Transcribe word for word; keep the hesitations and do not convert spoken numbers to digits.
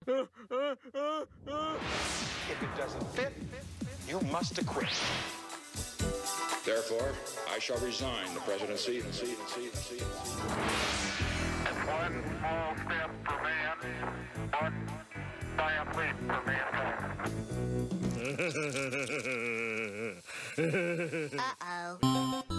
If it doesn't fit, you must acquit. Therefore, I shall resign the presidency and see and see and see. One small step for man, one giant leap for mankind. Uh-oh.